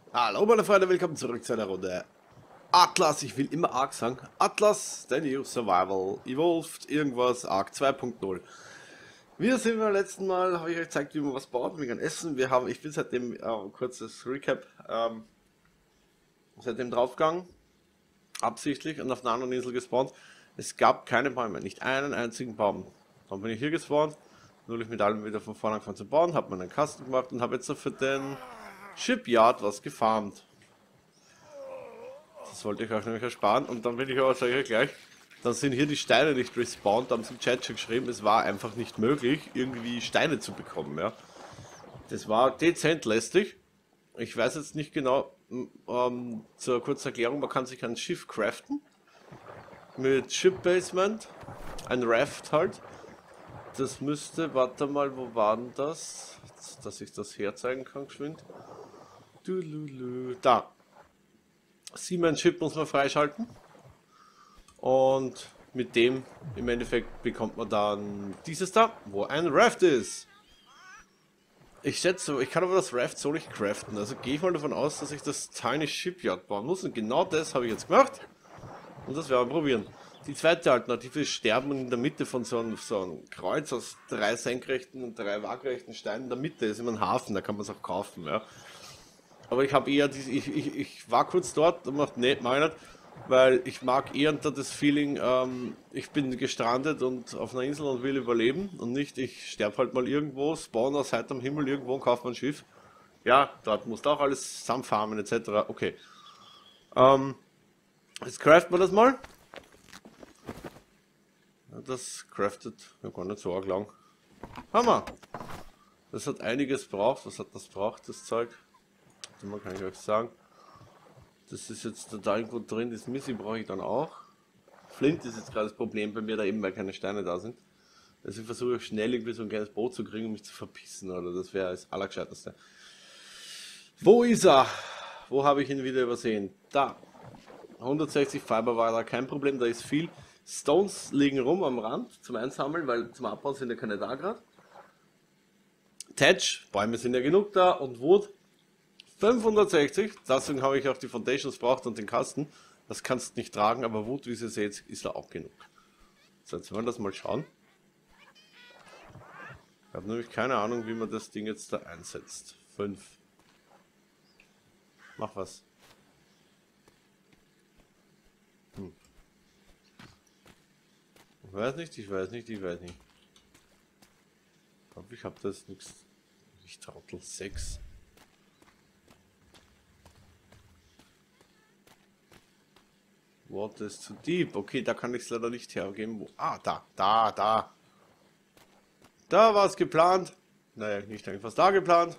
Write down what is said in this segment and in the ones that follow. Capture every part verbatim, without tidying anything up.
Hallo meine Freunde, willkommen zurück zu einer Runde Atlas. Ich will immer Ark sagen. Atlas, The New Survival, Evolved, irgendwas, Ark zwei Punkt null. Wir sind beim letzten Mal, habe ich euch gezeigt, wie man was baut, wegen Essen. Wir haben, ich bin seitdem, äh, ein kurzes Recap, ähm, seitdem draufgegangen, absichtlich und auf einer anderen Insel gespawnt. Es gab keine Bäume, nicht einen einzigen Baum. Dann bin ich hier gespawnt, nur ich mit allem wieder von vorne angefangen zu bauen, habe meinen Kasten gemacht und habe jetzt so für den Shipyard was gefarmt. Das wollte ich euch nämlich ersparen. Und dann will ich aber, sage ich euch gleich, dann sind hier die Steine nicht respawned. Da haben sie im Chat schon geschrieben, es war einfach nicht möglich, irgendwie Steine zu bekommen. Ja. Das war dezent lästig. Ich weiß jetzt nicht genau, ähm, zur kurzen Erklärung, man kann sich ein Schiff craften. Mit Ship Basement. Ein Raft halt. Das müsste, warte mal, wo war denn das? Dass ich das herzeigen kann, geschwind. Da. Siemens Chip muss man freischalten und mit dem im Endeffekt bekommt man dann dieses da, wo ein Raft ist. Ich schätze, ich kann aber das Raft so nicht craften, also gehe ich mal davon aus, dass ich das Tiny Shipyard bauen muss und genau das habe ich jetzt gemacht und das werden wir probieren. Die zweite Alternative ist Sterben in der Mitte von so einem, so einem Kreuz aus drei senkrechten und drei waagrechten Steinen. In der Mitte ist immer ein Hafen, da kann man es auch kaufen. Ja. Aber ich habe eher, die, ich, ich, ich war kurz dort und macht nicht meinen, weil ich mag eher das Feeling, ähm, ich bin gestrandet und auf einer Insel und will überleben und nicht, ich sterbe halt mal irgendwo, spawn aus heiterem Himmel irgendwo und kaufe ein Schiff. Ja, dort musst du auch alles zusammenfarmen et cetera. Okay. Ähm, jetzt craften wir das mal. Ja, das craftet ja gar nicht so arg lang. Hammer! Das hat einiges braucht. Was hat das braucht, das Zeug? Man kann ich euch sagen. Das ist jetzt da irgendwo drin, das Missy brauche ich dann auch. Flint ist jetzt gerade das Problem bei mir da eben, weil keine Steine da sind. Also ich versuche schnell irgendwie so ein kleines Boot zu kriegen, um mich zu verpissen, oder das wäre das Allergescheiteste. Wo ist er? Wo habe ich ihn wieder übersehen? Da. hundertsechzig Fiber war da kein Problem, da ist viel. Stones liegen rum am Rand zum Einsammeln, weil zum Abbauen sind ja keine da gerade. Thatch, Bäume sind ja genug da und Wood fünfhundertsechzig, deswegen habe ich auch die Foundations braucht und den Kasten. Das kannst du nicht tragen, aber Wut, wie ihr seht, ist da auch genug. So, jetzt wollen wir das mal schauen. Ich habe nämlich keine Ahnung, wie man das Ding jetzt da einsetzt. fünf. Mach was. Hm. Ich weiß nicht, ich weiß nicht, ich weiß nicht. Ich glaube, ich habe das nichts. Ich Trottel sechs. Water is too deep. Okay, da kann ich es leider nicht hergeben. Wo? Ah, da, da, da. Da war es geplant. Naja, nicht einfach da geplant.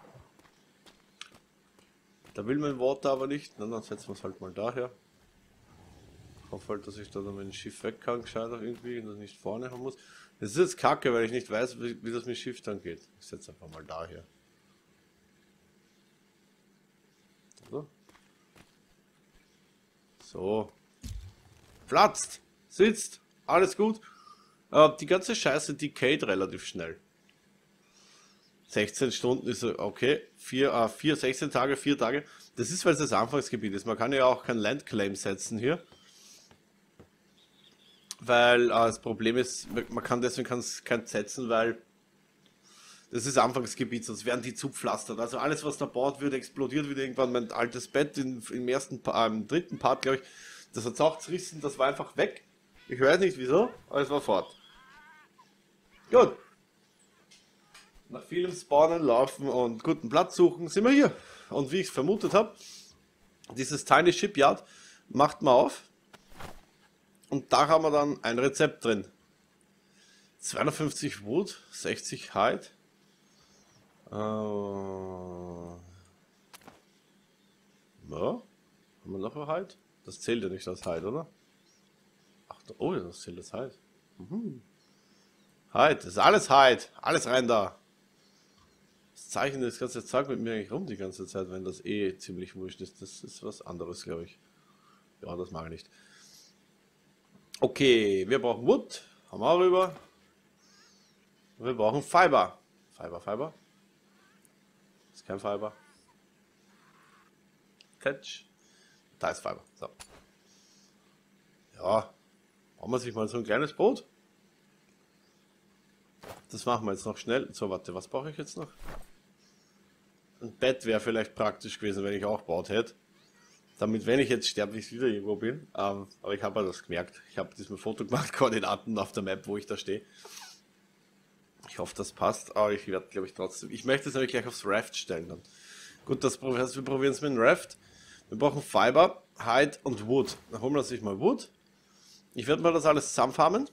Da will mein Water aber nicht. Na, dann setzen wir es halt mal daher. Ich hoffe halt, dass ich da dann mein Schiff weg kann, gescheiter irgendwie, und das nicht vorne haben muss. Das ist jetzt kacke, weil ich nicht weiß, wie, wie das mit Schiff dann geht. Ich setze einfach mal daher. So. So. Platzt, sitzt, alles gut. Äh, die ganze Scheiße decayed relativ schnell. sechzehn Stunden ist okay. vier, äh, vier, sechzehn Tage, vier Tage. Das ist, weil es das Anfangsgebiet ist. Man kann ja auch kein Landclaim setzen hier. Weil äh, das Problem ist, man kann deswegen kein setzen, weil das ist Anfangsgebiet, sonst werden die zupflastert. Also alles, was da baut wird, explodiert wieder irgendwann. Mein altes Bett in, im ersten, äh, im dritten Part, glaube ich, das hat auch zerrissen, das war einfach weg. Ich weiß nicht wieso, aber es war fort. Gut. Nach vielem Spawnen, Laufen und guten Platz suchen sind wir hier. Und wie ich es vermutet habe, dieses Tiny Shipyard macht man auf. Und da haben wir dann ein Rezept drin. zweihundertfünfzig Wood, sechzig Hide. Äh, ja. Haben wir noch ein Hide? Das zählt ja nicht als Hide, oder? Ach, oh, das zählt als Hide. Mhm. Hide, das ist alles Hide. Alles rein da. Das Zeichen das ganze Zeug mit mir eigentlich rum die ganze Zeit, wenn das eh ziemlich wurscht ist. Das ist was anderes, glaube ich. Ja, das mag ich nicht. Okay, wir brauchen Wood. Haben wir auch rüber. Wir brauchen Fiber. Fiber, Fiber. Das ist kein Fiber. Thatch. Da ist Fiber. So. Ja, bauen wir sich mal so ein kleines Boot. Das machen wir jetzt noch schnell. So, warte, was brauche ich jetzt noch? Ein Bett wäre vielleicht praktisch gewesen, wenn ich auch gebaut hätte. Damit, wenn ich jetzt sterblich wieder irgendwo bin. Ähm, aber ich habe ja das gemerkt. Ich habe diesmal Foto gemacht, Koordinaten auf der Map, wo ich da stehe. Ich hoffe, das passt. Aber ich werde, glaube ich, trotzdem. Ich möchte es nämlich gleich aufs Raft stellen dann. Gut, das heißt, wir probieren es mit dem Raft. Wir brauchen Fiber, Hide und Wood. Dann holen wir uns mal Wood. Ich werde mal das alles zusammenfarmen.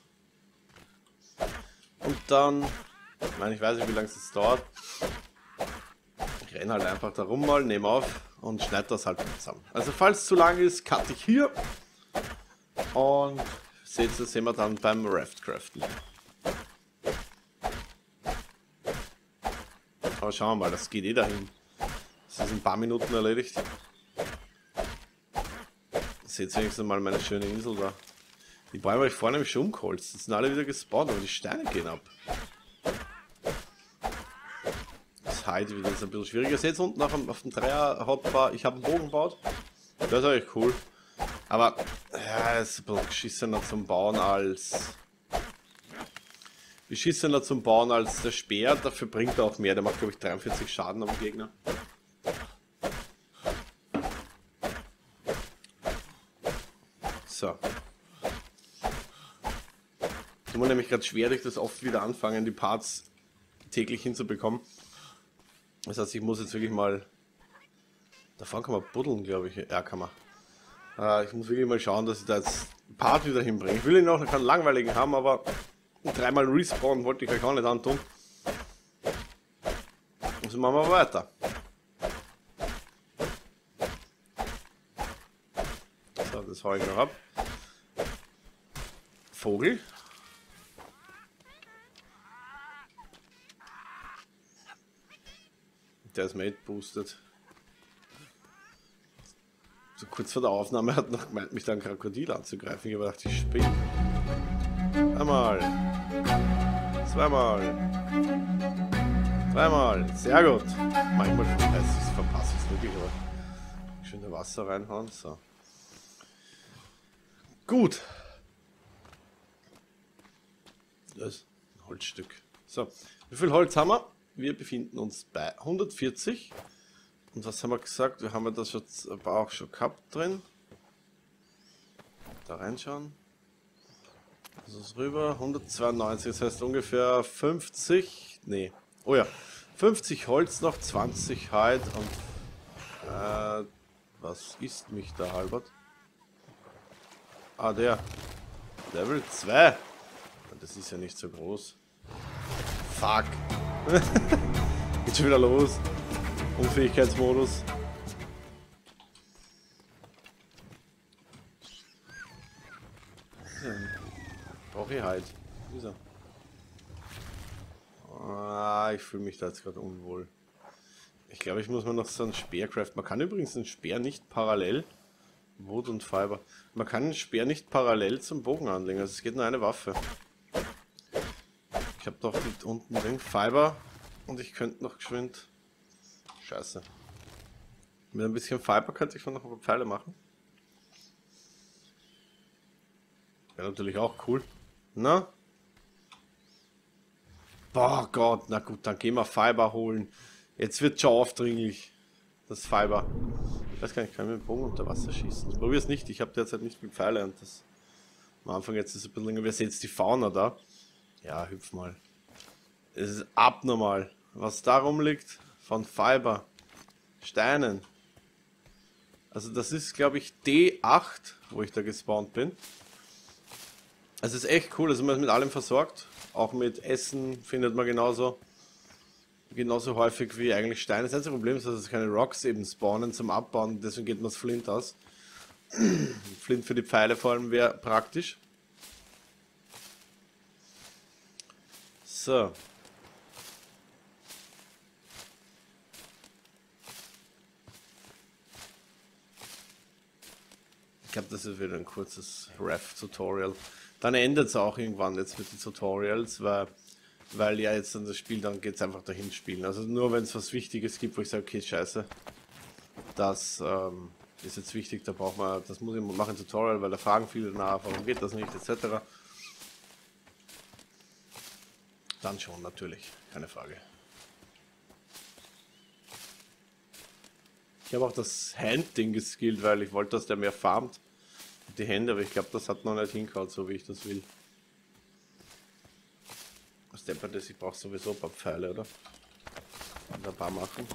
Und dann, ich meine, ich weiß nicht, wie lange es jetzt dauert. Ich renne halt einfach da rum mal, nehme auf und schneide das halt zusammen. Also falls es zu lang ist, cutte ich hier. Und seht ihr, das sehen wir dann beim Raft craften. Aber schauen wir mal, das geht eh dahin. Das ist in ein paar Minuten erledigt. Seht ihr wenigstens mal meine schöne Insel da. Die Bäume habe ich vorne nämlich schon umgeholzt. Die sind alle wieder gespawnt, aber die Steine gehen ab. Das Hide wieder ist ein bisschen schwieriger. Seht ihr unten auf dem, auf dem Dreier-Hotbar, ich habe einen Bogen gebaut. Das ist eigentlich cool. Aber ja, es ist ein bisschen geschissener zum Bauen als... Beschissener zum Bauen als der Speer. Dafür bringt er auch mehr. Der macht, glaube ich, dreiundvierzig Schaden am Gegner. So. Tut mir nämlich gerade schwer, durch das oft wieder anfangen, die Parts täglich hinzubekommen. Das heißt, ich muss jetzt wirklich mal... Davon kann man buddeln, glaube ich. Ja, kann man. Äh, ich muss wirklich mal schauen, dass ich da jetzt einen Part wieder hinbringe. Ich will ihn auch noch keinen langweiligen haben, aber dreimal Respawn wollte ich euch auch nicht antun. Also machen wir weiter. So, das hau ich noch ab. Vogel. Der ist made boosted. So kurz vor der Aufnahme hat noch gemeint, mich da ein Krokodil anzugreifen. Ich habe gedacht, ich spinne. Einmal. Zweimal. Dreimal. Sehr gut. Manchmal verpasse ich es wirklich, aber schön in Wasser reinhauen. So. Gut. Das ist ein Holzstück. So. Wie viel Holz haben wir? Wir befinden uns bei hundertvierzig. Und was haben wir gesagt? Wir haben das jetzt aber auch schon gehabt drin. Da reinschauen. Das ist rüber. hundertzweiundneunzig, das heißt ungefähr fünfzig. Nee. Oh ja. fünfzig Holz noch, zwanzig Hide und. Äh, was ist mich da, Albert? Ah, der. Level zwei. Das ist ja nicht so groß. Fuck. Geht schon wieder los. Unfähigkeitsmodus. Ja. Brauche ich halt. Dieser. Ah, ich fühle mich da jetzt gerade unwohl. Ich glaube, ich muss mir noch so einen Speer craften. Man kann übrigens einen Speer nicht parallel. Wood und Fiber. Man kann einen Speer nicht parallel zum Bogen anlegen. Also es geht nur eine Waffe. Ich habe doch mit unten den Fiber und ich könnte noch geschwind. Scheiße. Mit ein bisschen Fiber könnte ich noch ein paar Pfeile machen. Wäre natürlich auch cool. Na? Boah Gott, na gut, dann gehen wir Fiber holen. Jetzt wird schon aufdringlich. Das Fiber. Ich weiß gar nicht, kann ich mit dem Bogen unter Wasser schießen? Ich probiere es nicht, ich habe derzeit nicht mit Pfeile und das am Anfang jetzt ist es ein bisschen länger. Wer sieht jetzt die Fauna da? Ja, hüpf mal. Es ist abnormal. Was da rumliegt von Fiber. Steinen. Also das ist, glaube ich, D acht, wo ich da gespawnt bin. Also es ist echt cool, also man ist mit allem versorgt. Auch mit Essen findet man genauso. Genauso häufig wie eigentlich Steine. Das einzige Problem ist, dass es keine Rocks eben spawnen zum Abbauen. Deswegen geht man das Flint aus. Flint für die Pfeile vor allem wäre praktisch. So. Ich glaube, das ist wieder ein kurzes Ref-Tutorial. Dann endet es auch irgendwann jetzt mit den Tutorials, weil, weil ja jetzt dann das Spiel, dann geht es einfach dahin spielen. Also nur wenn es was Wichtiges gibt, wo ich sage, okay, scheiße. Das ähm, ist jetzt wichtig, da braucht man, das muss ich machen im Tutorial, weil da fragen viele nach, warum geht das nicht, et cetera. Dann schon, natürlich, keine Frage. Ich habe auch das Hand-Ding geskillt, weil ich wollte, dass der mehr farmt. Die Hände, aber ich glaube, das hat noch nicht hingehauen, so wie ich das will. Was deppert das? Ich brauche sowieso ein paar Pfeile, oder? Und ein paar machen.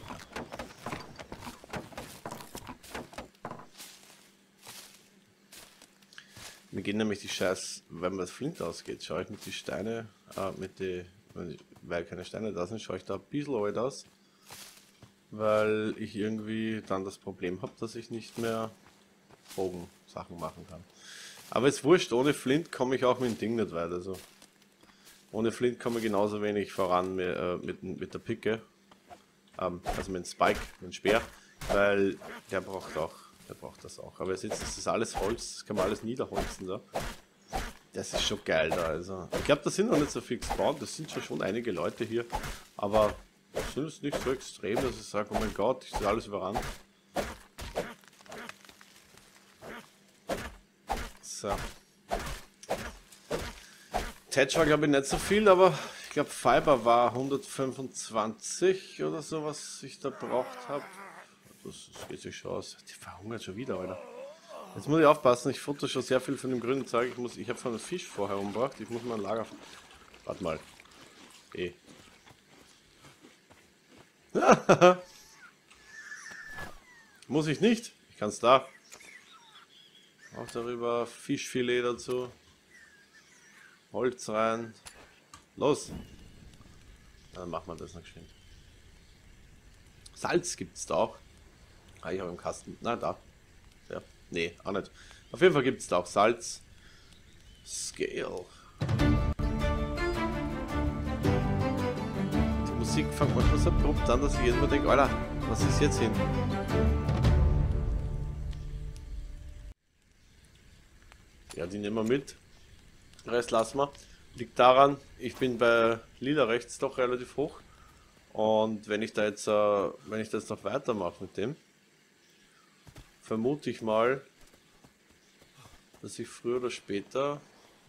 Mir gehen nämlich die Scheiß, wenn man das Flint ausgeht, schaue ich mit die Steine, äh, mit die, weil keine Steine da sind, schaue ich da ein bisschen alt aus. Weil ich irgendwie dann das Problem habe, dass ich nicht mehr Bogen-Sachen machen kann. Aber ist wurscht, ohne Flint komme ich auch mit dem Ding nicht weiter. Also. Ohne Flint komme ich genauso wenig voran mit, äh, mit, mit der Picke. Ähm, also mit dem Spike, mit dem Speer. Weil der braucht auch, der braucht das auch. Aber jetzt ist das alles Holz, das kann man alles niederholzen da. Das ist schon geil da. Also. Ich glaube, da sind noch nicht so viel gespawnt, das sind schon, schon einige Leute hier. Aber das ist nicht so extrem, dass ich sage, oh mein Gott, ich sehe alles überrannt. So. Tetch war glaube ich nicht so viel, aber ich glaube Fiber war hundertfünfundzwanzig oder so, was ich da braucht habe. Das, das geht sich schon aus. Die verhungert schon wieder, Alter. Jetzt muss ich aufpassen, ich futter schon sehr viel von dem grünen Zeug. Ich muss, ich habe von einem Fisch vorher umgebracht. Ich muss mal ein Lager. Warte mal. Eh. Muss ich nicht. Ich kann es da. Auch darüber Fischfilet dazu. Holz rein. Los. Dann machen wir das noch geschwind. Salz gibt es da auch. Ah, ich habe im Kasten. Na, da. Ja. Nee, auch nicht. Auf jeden Fall gibt es da auch Salz. Scale. Die Musik fängt manchmal so abrupt an, dass ich jedes Mal denke, Alter, was ist jetzt hin? Ja, die nehmen wir mit. Den Rest lassen wir. Liegt daran, ich bin bei Lila rechts doch relativ hoch. Und wenn ich da jetzt, äh, wenn ich das noch weitermache mit dem, vermute ich mal, dass ich früher oder später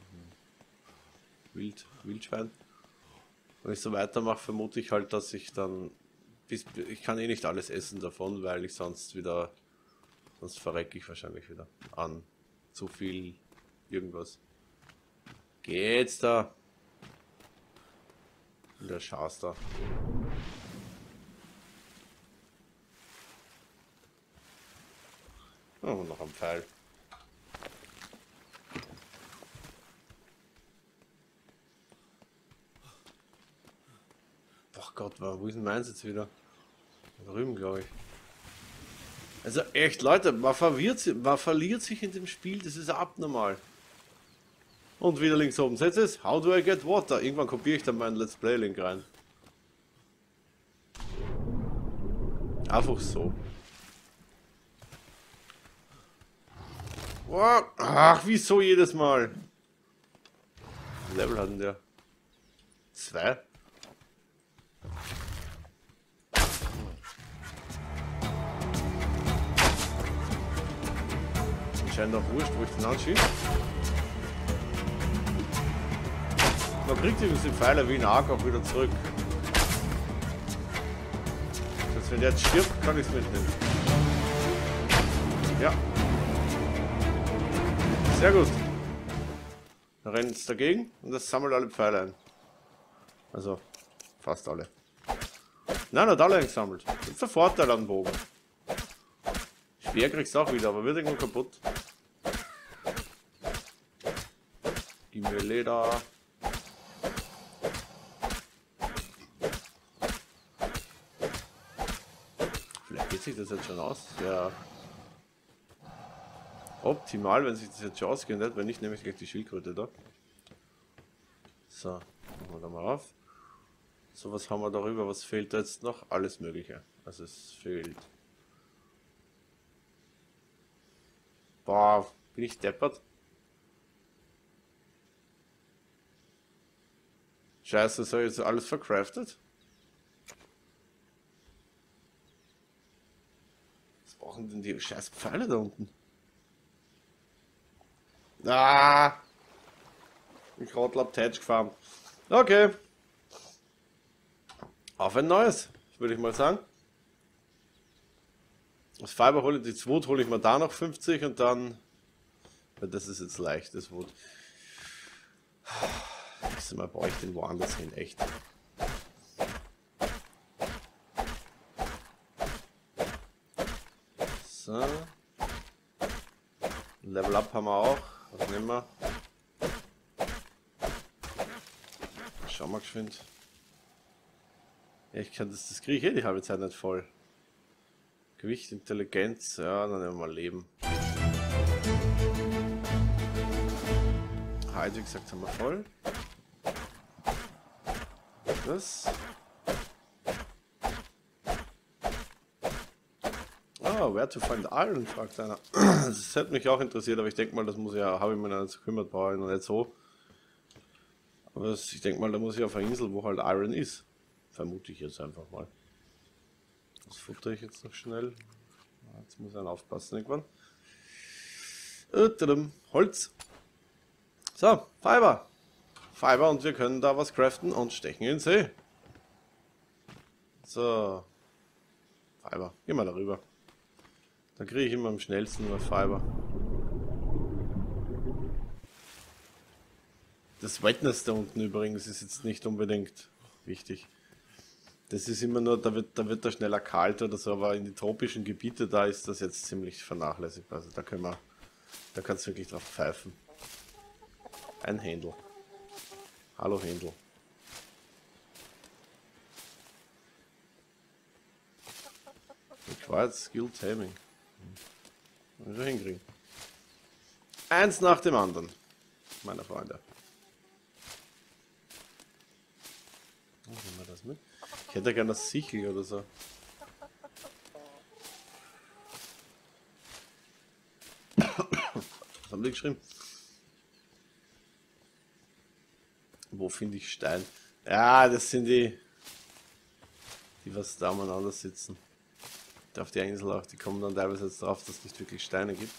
Wild, Wildschwein, wenn ich so weitermache, vermute ich halt, dass ich dann, bis, ich kann eh nicht alles essen davon, weil ich sonst wieder, sonst verrecke ich wahrscheinlich wieder an zu viel irgendwas. Geht's da? Der Schaß da. Oh, noch ein Pfeil. Ach Gott, wo ist denn meins jetzt wieder? Da drüben, glaube ich. Also echt, Leute, man verwirrt, man verliert sich in dem Spiel, das ist abnormal. Und wieder links oben. Seht ihr es? How do I get water? Irgendwann kopiere ich dann meinen Let's Play Link rein. Einfach so. Oh, ach, wieso jedes Mal? Was Level hatten der? Zwei? Scheint auch wurscht, wo ich den anschieße. Man kriegt übrigens die Pfeile wie ein Arc auch wieder zurück. Das heißt, wenn der jetzt stirbt, kann ich es mitnehmen. Ja. Sehr gut. Dann rennt es dagegen und das sammelt alle Pfeile ein. Also, fast alle. Nein, hat alle eingesammelt. Das ist der Vorteil am Bogen. Schwer kriegst du auch wieder, aber wird irgendwo kaputt. Gib mir Leder. Vielleicht geht sich das jetzt schon aus. Ja. Optimal, wenn sich das jetzt schon ausgehen wird, wenn nicht, nehme ich gleich die Schildkröte da. So, machen wir da mal auf. So, was haben wir darüber? Was fehlt da jetzt noch? Alles Mögliche. Also es fehlt. Boah, bin ich deppert? Scheiße, ist jetzt alles vercraftet? machen denn die scheiß Pfeile da unten? Ah! Ich rottel ab Tetsch gefahren. Okay. Auf ein neues, würde ich mal sagen. Das Fiber hole ich, die Wood hole ich mir da noch fünfzig und dann. Das ist jetzt leicht, das Wood. Nächstes Mal brauche ich den woanders hin, echt. So. Level Up haben wir auch. Was nehmen wir? Schauen wir geschwind. Ja, ich kann das, das kriege ich eh die halbe Zeit nicht voll. Gewicht, Intelligenz, ja, dann nehmen wir mal Leben. Halt, wie gesagt, haben wir voll. Das. Ah, where to find iron, fragt einer. Das hätte mich auch interessiert, aber ich denke mal, das muss ja, habe ich mir noch nicht so gekümmert, brauche ich noch nicht so. Aber das, ich denke mal, da muss ich auf einer Insel, wo halt Iron ist. Vermute ich jetzt einfach mal. Das futter ich jetzt noch schnell. Jetzt muss ich aufpassen irgendwann. Holz. So, Fiber. Fiber und wir können da was craften und stechen in den See. So. Fiber. Geh mal darüber. Dann kriege ich immer am schnellsten was Fiber. Das Wetness da unten übrigens ist jetzt nicht unbedingt wichtig. Das ist immer nur, da wird, da wird da schneller kalt oder so, aber in die tropischen Gebiete, da ist das jetzt ziemlich vernachlässigbar. Also da können wir, da kannst du wirklich drauf pfeifen. Ein Händel. Hallo Händel. Required Skill Taming. Hm. Also hinkriegen. Eins nach dem anderen, meine Freunde. Oh, nehmen wir das mit? Ich hätte gerne das Sichel oder so. Was haben die geschrieben? Wo finde ich Stein? Ja, das sind die, die was da umeinander sitzen. Auf der Insel auch, die kommen dann teilweise jetzt drauf, dass es nicht wirklich Steine gibt.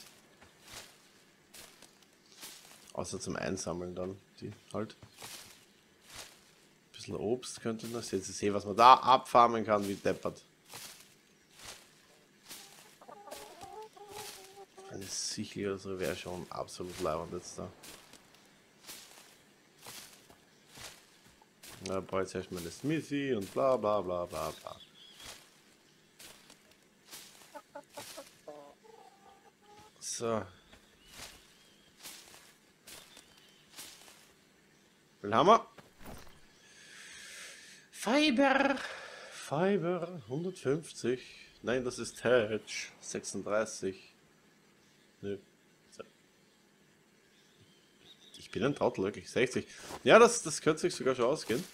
Außer zum Einsammeln dann, die halt. Ein bisschen Obst könnte noch. Jetzt sehe ich, was man da abfarmen kann, wie deppert. Eine Sichel oder so wäre schon absolut leibend jetzt da. Da brauche ich jetzt erstmal eine Smithy und bla bla bla bla bla. So. Wie haben wir? Fiber. Fiber. hundertfünfzig. Nein, das ist Hedge. sechsunddreißig. Nö. Ich bin ein Trottel, wirklich. sechzig. Ja, das, das könnte sich sogar schon ausgehen.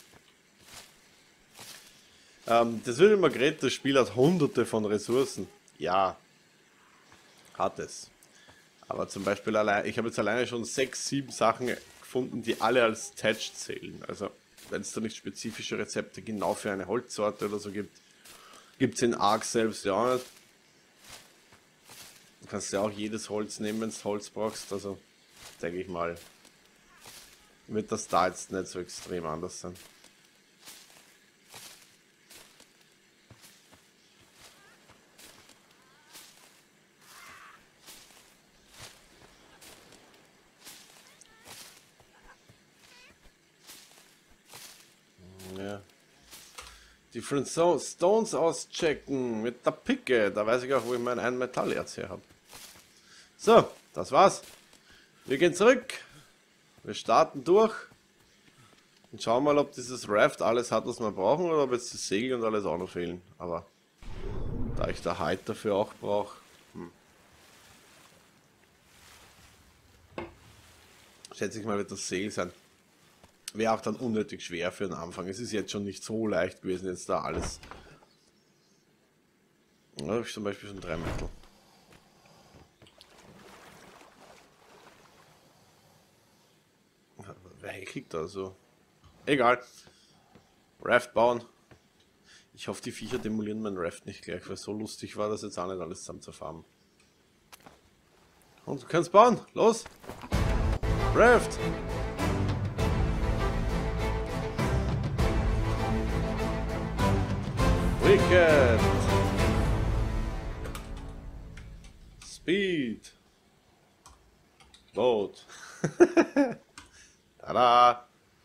Ähm, das wird immer geredet, das Spiel hat hunderte von Ressourcen. Ja. Hat es. Aber zum Beispiel allein, ich habe jetzt alleine schon sechs, sieben Sachen gefunden, die alle als Thatched zählen. Also, wenn es da nicht spezifische Rezepte genau für eine Holzsorte oder so gibt, gibt es in Ark selbst ja auch nicht. Du kannst ja auch jedes Holz nehmen, wenn du Holz brauchst. Also, denke ich mal, wird das da jetzt nicht so extrem anders sein. Ja. Different Stones auschecken mit der Picke. Da weiß ich auch, wo ich mein ein Metallerz her habe. So, das war's. Wir gehen zurück. Wir starten durch. Und schauen mal, ob dieses Raft alles hat, was wir brauchen, oder ob jetzt das Segel und alles auch noch fehlen. Aber da ich da Hide dafür auch brauche. Hm. Schätze ich mal, wird das Segel sein. Wäre auch dann unnötig schwer für den Anfang. Es ist jetzt schon nicht so leicht gewesen, jetzt da alles. Da habe ich zum Beispiel schon drei Metal. Wer kriegt da so? Egal. Raft bauen. Ich hoffe, die Viecher demolieren mein Raft nicht gleich, weil so lustig war das jetzt auch nicht alles zusammen zu farmen. Und du kannst bauen. Los! Raft! Wicked! Speed! Boat! Tada!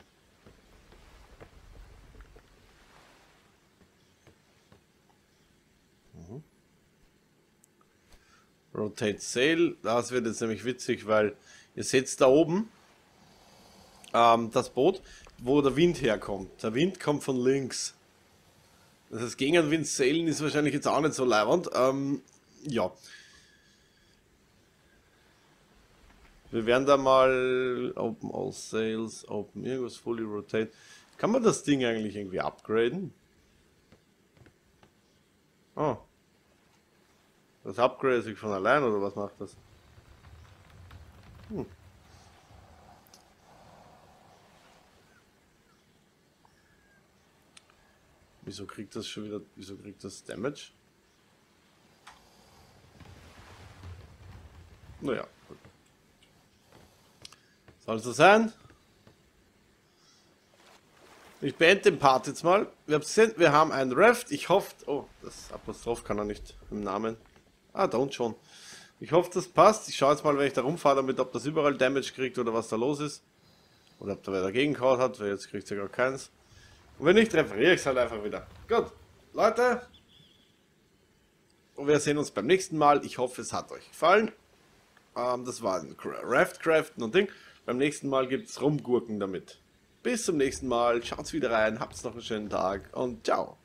Mhm. Rotate Sail, das wird jetzt nämlich witzig, weil ihr seht da oben ähm, das Boot, wo der Wind herkommt. Der Wind kommt von links. Das heißt, gegen den Wind sailen ist wahrscheinlich jetzt auch nicht so leiwand. Ähm, ja. Wir werden da mal Open All Sails, Open irgendwas, Fully Rotate. Kann man das Ding eigentlich irgendwie upgraden? Oh. Das upgrade sich von allein oder was macht das? Hm. Wieso kriegt das schon wieder, wieso kriegt das Damage? Naja, gut. Soll es so sein? Ich beende den Part jetzt mal. Wir haben gesehen, wir haben ein Raft. Ich hoffe, oh, das Apostroph kann er nicht im Namen. Ah, da und schon. Ich hoffe, das passt. Ich schaue jetzt mal, wenn ich da rumfahre, damit, ob das überall Damage kriegt oder was da los ist. Oder ob da wer dagegen gehauen hat, weil jetzt kriegt es ja gar keins. Und wenn nicht, referiere ich es halt einfach wieder. Gut, Leute. Und wir sehen uns beim nächsten Mal. Ich hoffe, es hat euch gefallen. Ähm, das war ein Raft Craften und Ding. Beim nächsten Mal gibt es Rumgurken damit. Bis zum nächsten Mal. Schaut's wieder rein. Habt's noch einen schönen Tag und ciao.